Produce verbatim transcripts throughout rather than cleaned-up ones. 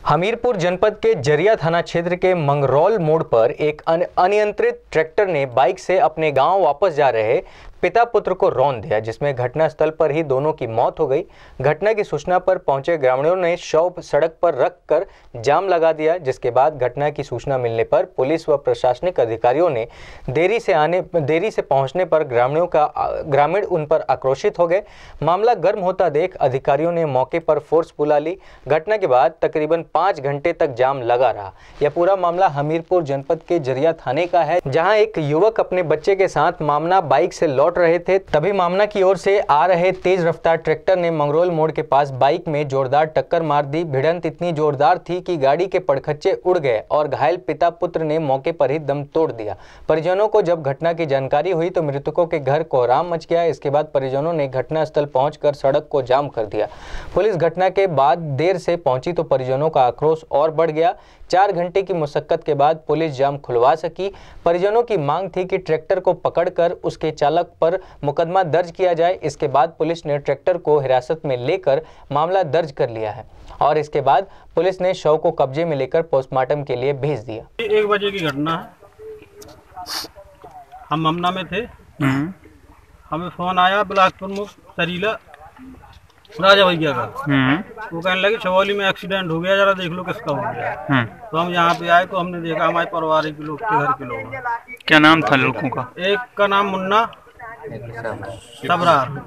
हमीरपुर जनपद के जरिया थाना क्षेत्र के मंगरौल मोड़ पर एक अनियंत्रित ट्रैक्टर ने बाइक से अपने गांव वापस जा रहे पिता पुत्र को रौंद दिया, जिसमें घटनास्थल पर ही दोनों की मौत हो गई। घटना की सूचना पर पहुंचे ग्रामीणों ने शव सड़क पर रखकर जाम लगा दिया, जिसके बाद घटना की सूचना मिलने पर पुलिस व प्रशासनिक अधिकारियों ने देरी से आने देरी से पहुंचने पर ग्रामीणों का ग्रामीण उन पर आक्रोशित हो गए। मामला गर्म होता देख अधिकारियों ने मौके पर फोर्स बुला ली। घटना के बाद तकरीबन पाँच घंटे तक जाम लगा रहा। यह पूरा मामला हमीरपुर जनपद के जरिया थाने का है, जहाँ एक युवक अपने बच्चे के साथ मामला बाइक से लौट रहे थे, तभी मामला की ओर से आ रहे तेज रफ्तार ट्रैक्टर ने मंगरौल मोड़ के पास बाइक में जोरदार टक्कर मार दी। भिड़ंत इतनी जोरदार थी कि गाड़ी के पड़खच्चे उड़ गए और घायल पिता पुत्र ने मौके पर ही दम तोड़ दिया। परिजनों को जब घटना की जानकारी हुई तो मृतकों के घर कोहराम मच गया। इसके बाद परिजनों ने घटनास्थल पहुंचकर सड़क को जाम कर दिया। पुलिस घटना के बाद देर से पहुंची तो परिजनों का आक्रोश और बढ़ गया। चार घंटे की मुशक्कत के बाद पुलिस जाम खुलवा सकी। परिजनों की मांग थी कि ट्रैक्टर को पकड़कर उसके चालक पर मुकदमा दर्ज किया जाए। इसके बाद पुलिस ने ट्रैक्टर को हिरासत में लेकर मामला दर्ज कर लिया है और इसके बाद पुलिस ने शव को कब्जे में लेकर पोस्टमार्टम के लिए भेज दिया। एक बजे की घटना है, हम ममना में थे। हमें फोन आया बिलासपुर मुख सरीला राजा भैया का। वो कहने लगे चौली में एक्सीडेंट हो गया, जरा देख लो किसका हो गया। तो हम यहाँ पे आए तो हमने देखा हमारे परिवार के लोग के घर के लोग। क्या नाम था लड़कों का? एक का नाम मुन्ना सबरार,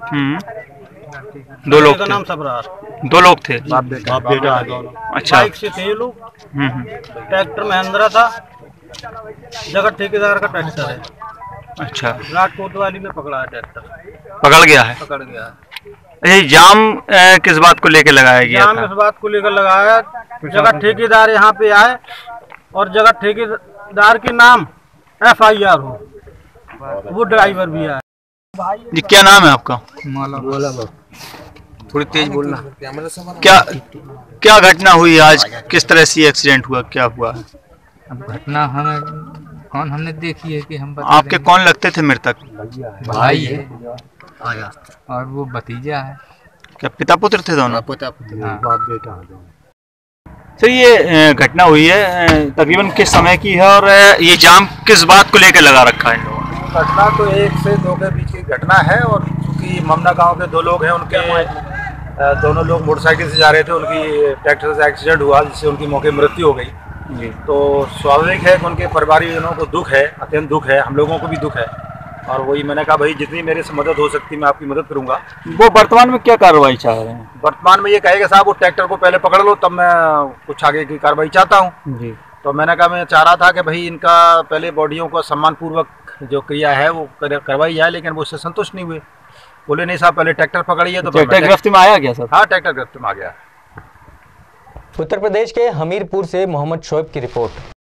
दो लोग का नाम सबरार, दो लोग थे। बाप बेटा, बाप बेटा दोनों। अच्छा, बाइक से थे ये लोग। ट्रैक्टर महिंद्रा था, जगह ठेकेदार का ट्रैक्टर है। अच्छा, रात कोतवाली ने पकड़ा है ट्रैक्टर, पकड़ गया है पकड़ गया है। ये जाम ए, किस बात को लेकर लगाया गया जाम था? इस बात को लेकर लगाया, जगह ठेकेदार यहाँ पे आए और जगह ठेकेदार के नाम एफ आई आर हो, वो ड्राइवर भी आए। जी, क्या नाम है आपका? थोड़ी तेज बोलना। क्या क्या घटना हुई आज? किस तरह से एक्सीडेंट हुआ, क्या हुआ? अब घटना हमें कौन हमने देखी है कि हम आपके कौन लगते थे मृतक? भाई है और वो भतीजा है। क्या पिता पुत्र थे दोनों? पिता पुत्र, हाँ। बाप बेटा। सर, ये घटना हुई है तकरीबन किस समय की है और ये जाम किस बात को लेकर लगा रखा है? घटना तो एक से दो के बीच की घटना है और चूँकि ममना गांव के दो लोग हैं, उनके दोनों लोग मोटरसाइकिल से जा रहे थे, उनकी ट्रैक्टर से एक्सीडेंट हुआ जिससे उनकी मौके मृत्यु हो गई। तो स्वाभाविक है कि उनके परिवारजनों को दुख है, अत्यंत दुख है, हम लोगों को भी दुख है। और वही मैंने कहा भाई जितनी मेरे से मदद हो सकती मैं आपकी मदद करूंगा। वो वर्तमान में क्या कार्रवाई चाह रहे हैं? वर्तमान में ये कहेगा साहब वो ट्रैक्टर को पहले पकड़ लो, तब मैं कुछ आगे की कार्रवाई चाहता हूँ। जी, तो मैंने कहा मैं चाह रहा था कि भाई इनका पहले बॉडियों को सम्मान पूर्वक जो क्रिया है वो करवाई जाए, लेकिन वो उससे संतुष्ट नहीं हुए। बोले नहीं साहब पहले ट्रैक्टर पकड़िए। तो ट्रैक्टर गिरफ्त में आया क्या सर? हाँ, ट्रैक्टर गिरफ्त में आ गया। उत्तर प्रदेश के हमीरपुर से मोहम्मद शोएब की रिपोर्ट।